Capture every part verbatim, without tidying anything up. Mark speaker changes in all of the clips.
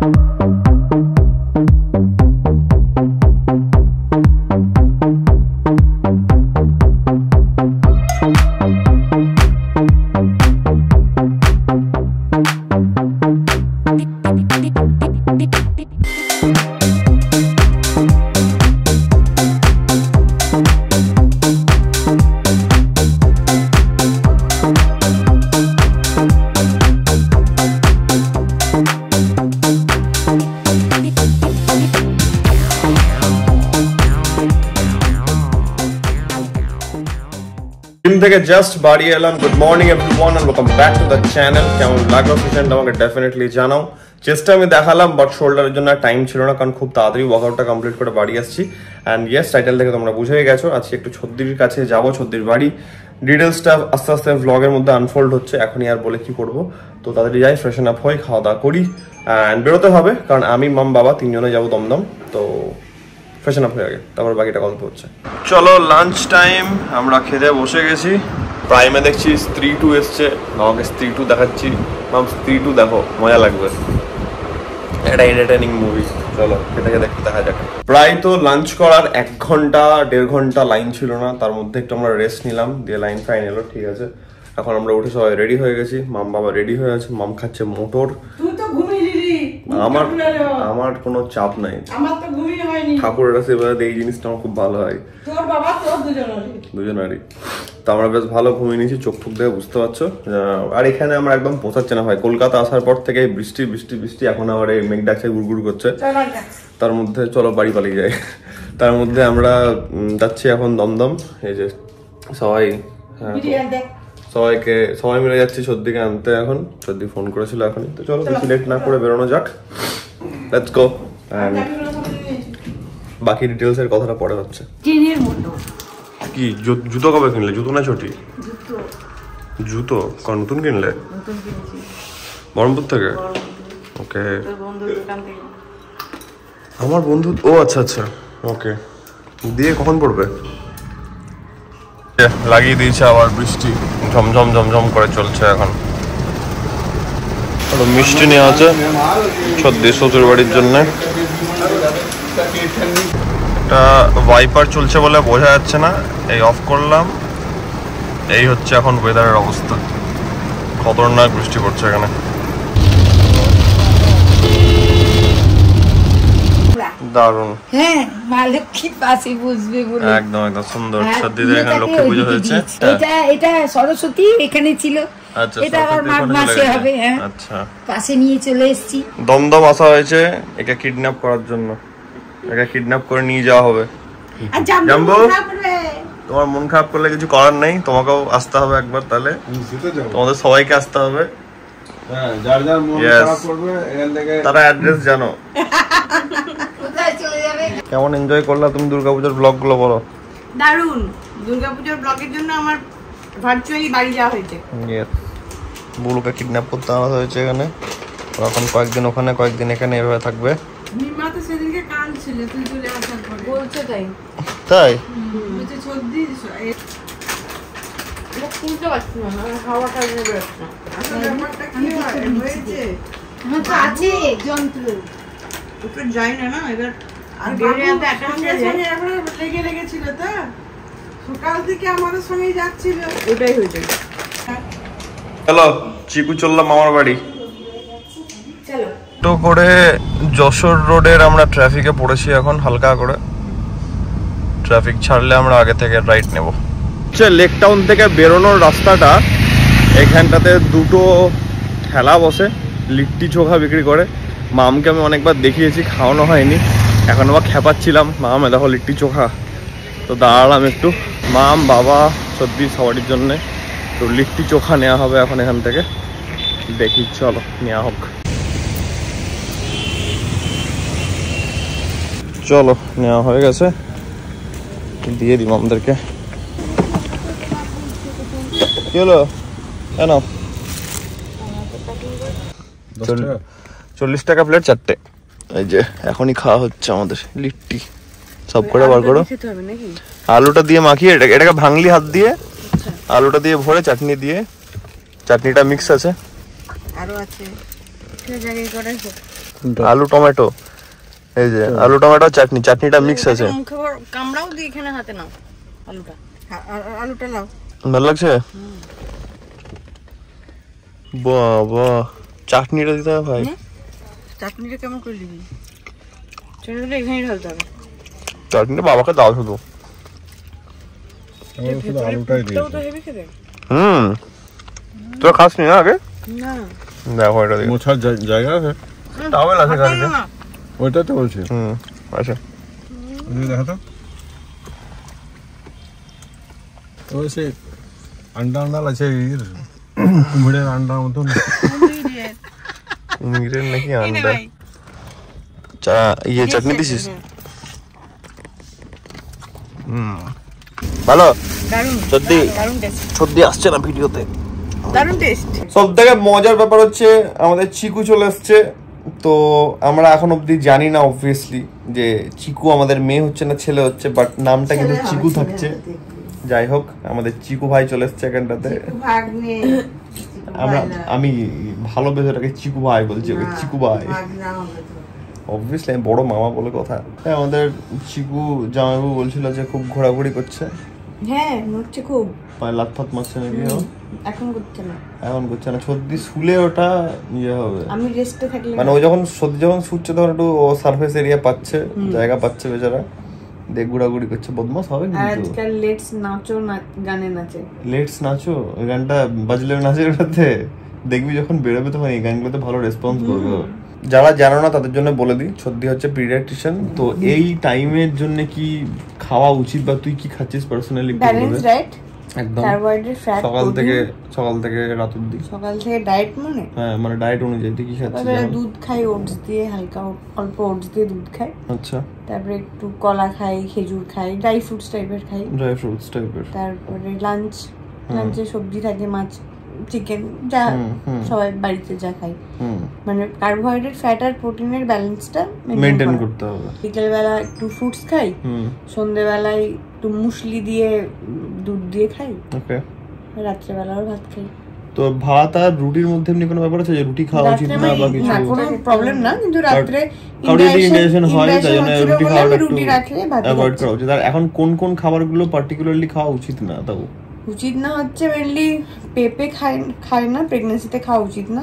Speaker 1: থেকে জাস্ট বাড়ি এলাম। Good morning everyone and welcome back to the channel. কেমন লাগলো সেশনটা আমাকে ডেফিনেটলি জানাও। চেষ্টা আমি দেখালাম, বাট শোল্ডারের জন্য টাইম ছিল না, কারণ খুব তাড়াতাড়ি ওয়ার্কআউটটা কমপ্লিট করে বাড়ি আসছি। অ্যান্ড ইয়েস, টাইটেল থেকে তোমরা বুঝেই গেছো আজকে একটু ছদ্দির কাছে যাবো, ছদ্দির বাড়ি। ডিটেলসটা আস্তে আস্তে ভ্লগের মধ্যে আনফোল্ড হচ্ছে, এখনই আর বলে কি করবো। তো তাড়াতাড়ি যাই, ফ্রেশন আপ হই, খাওয়া দাওয়া করি অ্যান্ড বেরোতে হবে, কারণ আমি মাম বাবা তিনজনে যাবো দমদম। তো ফ্রেশন আপ হয়ে আগে, তারপর বাকিটা গল্প হচ্ছে। চলো লাঞ্চ টাইম, আমরা খেতে বসে গেছি। প্রাইমে দেখছি স্ত্রী টু এসছে, আমাকে স্ত্রী টু দেখাচ্ছি। মাম স্ত্রী টু দেখো, মজা লাগবে, একটা এন্টারটেইনিং মুভি। চলো খেতে খেতে একটু দেখা যাক। প্রায় তো লাঞ্চ করার এক ঘন্টা দেড় ঘন্টা লাইন ছিল না, তার মধ্যে একটু আমরা রেস্ট নিলাম, দিয়ে লাইন ফাইন এলো। ঠিক আছে, এখন আমরা উঠে সবাই রেডি হয়ে গেছি। মাম বাবা রেডি হয়ে আছে, মাম খাচ্ছে মোটর। আমার আমার কোনো চাপ নাই, ঠাকুরের আশীর্বাদে এই জিনিসটা আমার খুব ভালো হয়। দুজনারই তো আমরা বেশ ভালো ঘুমিয়ে নিয়েছি, চোখ ঠুক দেখে বুঝতে পারছো। আর এখানে আমরা একদম পৌঁছাচ্ছে না ভাই, কলকাতা আসার পর থেকে বৃষ্টি বৃষ্টি বৃষ্টি, এখন আবার এই মেঘ ডাকছে, গুড়গুড় করছে। তার মধ্যে চলো বাড়ি পালিয়ে যায়। তার মধ্যে আমরা যাচ্ছি এখন দমদম। এই যে সবাই সবাইকে সবাই মিলে যাচ্ছি সর্দিকে আনতে। এখন সর্দি ফোন করেছিল এখনই, তো চলো বেশি লেট না করে বেরোনো যাক। Let's go. বাকি ডিটেলস এর কথাটা পরে হচ্ছে। কি জুতো কবে কিনলে? জুতো না ছুটি? জুতো কখন নতুন কিনলে? বহরমপুর থেকে? ওকে, আমার বন্ধু। ও আচ্ছা আচ্ছা, ওকে। দিয়ে কখন পড়বে? লাগিয়ে দিয়েছে আবার বৃষ্টি, ঝমঝম ঝমঝম করে চলছে এখন। মিষ্টি নেওয়া আছে সর্দি শ্বশুর বাড়ির জন্য। একটা ওয়াইপার চলছে বলে বোঝা যাচ্ছে না, এই অফ করলাম। এই হচ্ছে এখন ওয়েদারের অবস্থা, খতরনাক বৃষ্টি পড়ছে এখানে। দারুণ,
Speaker 2: হ্যাঁ, মা লক্ষ্মী পাশে বসবে বলে
Speaker 1: একদম একদম সুন্দর। সর্দিদের এখানে লক্ষ্মী পুজো হয়েছে।
Speaker 2: এটা এটা সরস্বতী এখানে ছিল।
Speaker 1: আচ্ছা,
Speaker 2: এটা আবার মাঘ মাসে হবে। হ্যাঁ,
Speaker 1: আচ্ছা,
Speaker 2: পাশে নিয়ে চলে এসেছি।
Speaker 1: দমদম আসা হয়েছে একে কিডন্যাপ করার জন্য। একে কিডন্যাপ করে নিয়ে যাওয়া হবে। জাম্বো, তোমার মন খারাপ করলে কিছু করার নেই, তোমাকেও আসতে হবে একবার। তাহলে তোমাদের সবাইকে আসতে হবে। তারা অ্যাড্রেস জানো। কেমন এনজয় করলা তুমি দুর্গাপূজার ব্লগ গুলো বলো?
Speaker 3: দারুন, দুর্গাপূজার ব্লগের জন্য আমার ভার্চুয়ালি বাড়ি যাওয়া হয়েছে।
Speaker 1: বুলুকে কিডন্যাপ করতে আনা হয়েছে এখানে। এখন কয়েকদিন ওখানে, কয়েকদিন এখানে, এভাবে থাকবে।
Speaker 3: মিমা তো সেদিনকে কাঁদছিল তুই চলে আসার পরে। বলছে তাই?
Speaker 1: তাই
Speaker 3: বলছে ছদ্দি এটা শুনতে পাচ্ছি না, হাওয়াটা নেবে না। আসলে ব্যাপারটা কি হয়েছে,
Speaker 2: আমার তো আছে যন্ত্র,
Speaker 3: ওটা যায় না না এবার। আর বেরিয়াতে অ্যাটাচ হয়ে যায়, এখন লেগে লেগেছিল তো সকাল থেকে আমাদের সঙ্গেই যাচ্ছিল, ওটাই হয়েছে।
Speaker 1: চলো চিকু চললাম মামার বাড়ি।
Speaker 3: চলো
Speaker 1: তো করে যশোর রোডের আমরা ট্রাফিকে পড়েছি এখন। হালকা করে ট্রাফিক ছাড়লে আমরা আগে থেকে রাইট নেব। লেক টাউন থেকে বেরোনোর রাস্তাটা, এখানটাতে দুটো ঠেলা বসে, লিট্টি চোখা বিক্রি করে। মামকে আমি অনেকবার দেখিয়েছি, খাওয়ানো হয়নি। এখন আবার খেপাচ্ছিলাম, মাম দেখো লিট্টি চোখা। তো দাঁড়ালাম একটু, মাম বাবা সর্দি সবারির জন্যে। তো লিট্টি চোখা নেওয়া হবে এখন এখান থেকে। দেখি চলো নেওয়া হোক। চলো নেওয়া হয়ে গেছে, দিয়ে দিব আমাদেরকে। কি হলো কেন? চল্লিশ টাকা প্লেট চারটে। এই যে এখনই খাওয়া হচ্ছে আমাদের লিট্টি। সব করে বার করো, আলুটা দিয়ে মাখিয়ে এটাকে এটাকে ভাঙলি হাত দিয়ে, আলুটা দিয়ে ভরে চাটনি দিয়ে, চাটনিটা মিক্স আছে
Speaker 3: আরো আছে।
Speaker 1: আলু টমেটো, এই যে আলু টমেটো চাটনি, চাটনিটা মিক্স আছে।
Speaker 3: মুখে কামড়াও দি, এখানে হাতে নাও আলুটা, আলুটা নাও।
Speaker 1: ভালো লাগছে? বাবা চাটনিটা দিতে হবে ভাই।
Speaker 3: চাটনিটা কেমন করে দিবি? চাটনিটা এখানেই ঢালতে হবে।
Speaker 1: চাটনিটা বাবাকে দাও শুধু।
Speaker 3: আলুটাই দিই। তো হেভি খেতে।
Speaker 1: হুম, তোরা খাসনি না আগে?
Speaker 3: না।
Speaker 1: দেখো এটা দেখো।
Speaker 4: মোছার জায়গা আছে?
Speaker 1: টাওয়েল আছে গাড়িতে।
Speaker 4: ওইটা তো বলছি।
Speaker 1: হুম, আচ্ছা।
Speaker 4: দেখা তো। ওই সে अंडा अंडा আছে কুমড়ের আন্ডার মতন।
Speaker 1: কুমড়ের নাকি আন্ডা? চা ইয়ে চাটনি দিছিস? হুম, ভালো।
Speaker 3: দারুণ।
Speaker 1: সত্যি
Speaker 3: দারুণ টেস্ট।
Speaker 1: সত্যি আসছে না ভিডিওতে।
Speaker 3: দারুণ টেস্ট।
Speaker 1: সব থেকে মজার ব্যাপার হচ্ছে আমাদের চিকু চলে এসছে। তো আমরা এখন অবধি জানি না অবভিয়াসলি যে চিকু আমাদের মেয়ে হচ্ছে না ছেলে হচ্ছে, বাট নামটা কিন্তু চিকু থাকছে। যাই হোক, আমাদের চিকু ভাই চলে এসছে এখানটাতে। আমরা আমি ভালোবেসে ওটাকে চিকু ভাই বলছি, ওকে চিকু ভাই। অবভিয়াসলি আমি বড় মামা বলে কথা। হ্যাঁ, আমাদের চিকু জামাইবাবু বলছিল যে খুব ঘোরাঘুরি করছে।
Speaker 3: হ্যাঁ, নড়ছে খুব।
Speaker 1: পায়ে লাত ফাত মারছে নাকি?
Speaker 3: এখন করছে না।
Speaker 1: এখন করছে না। সর্দি শুলে ওটা ইয়ে হবে।
Speaker 3: আমি রেস্টে থাকলে
Speaker 1: মানে ও যখন সর্দি যখন শুচ্ছে তখন একটু ও সারফেস এরিয়া পাচ্ছে, জায়গা পাচ্ছে বেচারা, দেখ ঘোরাঘুরি করছে। বদমাস হবে কিন্তু।
Speaker 3: আজকাল লেটস নাচো না গানে নাচে।
Speaker 1: লেটস নাচো, ওই গানটা বাজলে নাচে ওটাতে। দেখবি যখন বেরোবে তখন এই গানগুলোতে ভালো রেসপন্স করবে। যারা জানো না তাদের জন্য বলে দিই, সর্দি হচ্ছে পিডিয়াট্রিশিয়ান। তো এই টাইমের জন্য কি খাওয়া উচিত বা তুই কি খাচ্ছিস পার্সোনালি?
Speaker 3: ব্যালেন্স ডায়েট,
Speaker 1: একদম
Speaker 3: কার্বোহাইড্রেট, ফ্যাট,
Speaker 1: সকাল থেকে সকাল থেকে রাত অবধি।
Speaker 3: সকাল থেকে ডায়েট মানে
Speaker 1: হ্যাঁ, মানে ডায়েট অনুযায়ী তুই কি খাচ্ছিস?
Speaker 3: দুধ খাই, ওটস দিয়ে, হালকা অল্প ওটস দিয়ে দুধ খাই।
Speaker 1: আচ্ছা।
Speaker 3: তারপরে একটু কলা খাই, খেজুর খাই, ড্রাই ফ্রুটস টাইপের খাই।
Speaker 1: ড্রাই ফ্রুটস টাইপের।
Speaker 3: তারপরে লাঞ্চ, লাঞ্চে সবজি থাকে, মাছ, চিকেন, যা সবাই বাড়িতে যা খাই। মানে কার্বোহাইড্রেট, ফ্যাট আর প্রোটিনের ব্যালেন্সটা
Speaker 1: মেইনটেইন করতে হবে।
Speaker 3: বিকেলবেলা একটু ফ্রুটস খাই, সন্ধ্যেবেলায় একটু মুসলি দিয়ে দুধ দিয়ে খাই, ওকে, রাত্রেবেলাও ভাত খাই।
Speaker 1: তো ভাত আর রুটির মধ্যে এমনি কোনো ব্যাপার আছে যে রুটি খাওয়া উচিত না বা কিছু?
Speaker 3: না, কোনো প্রবলেম না, কিন্তু রাত্রে
Speaker 1: ইন্ডাইজেশন হয় তাই জন্য রুটি খাওয়াটা
Speaker 3: রুটি রাখলে ভাত
Speaker 1: অ্যাভয়েড করা উচিত। আর এখন কোন কোন খাবারগুলো পার্টিকুলারলি খাওয়া উচিত না? তাও
Speaker 3: উচিত না হচ্ছে মেইনলি পেঁপে খায় খায় না, প্রেগন্যান্সিতে খাওয়া উচিত না।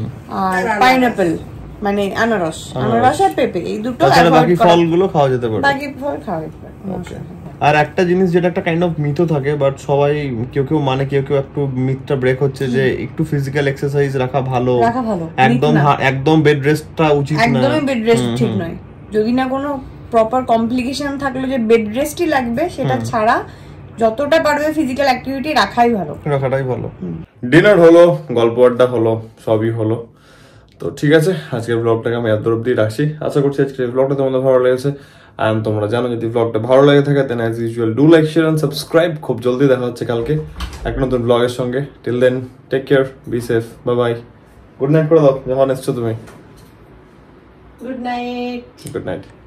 Speaker 3: আর পাইনাপল মানে আনারস, আনারস আর পেঁপে, এই দুটো অ্যাভয়েড করা। বাকি
Speaker 1: ফলগুলো খাওয়া যেতে পারে।
Speaker 3: বাকি ফল খাওয়া যেতে পারে। ওকে।
Speaker 1: আর একটা জিনিস যেটা একটা কাইন্ড অফ মিথ থাকে, বাট সবাই কেউ কেউ মানে কেউ কেউ একটু মিথটা ব্রেক হচ্ছে যে একটু ফিজিক্যাল এক্সারসাইজ রাখা ভালো।
Speaker 3: রাখা ভালো।
Speaker 1: একদম একদম বেড রেস্টটা উচিত না।
Speaker 3: একদমই বেড রেস্ট ঠিক নয়। যদি না কোনো প্রপার কমপ্লিকেশন থাকলে যে বেড রেস্টই লাগবে, সেটা ছাড়া যতটা পারবে ফিজিক্যাল অ্যাক্টিভিটি রাখাই ভালো, রাখাটাই ভালো।
Speaker 1: ডিনার হলো, গল্প আড্ডা হলো, সবই হলো। তো ঠিক আছে, আজকের ব্লগটাকে আমি এত অব্দি রাখছি। আশা করছি আজকের ব্লগটা তোমাদের ভালো লেগেছে। আর তোমরা জানো যদি ব্লগটা ভালো লাগে থাকে then as usual do like, share and subscribe. খুব জলদি দেখা হচ্ছে কালকে একটা নতুন ব্লগের সঙ্গে। Till then take care, be safe, bye bye. Good night করে দাও যখন এসছো তুমি।
Speaker 3: Good night.
Speaker 1: Good night.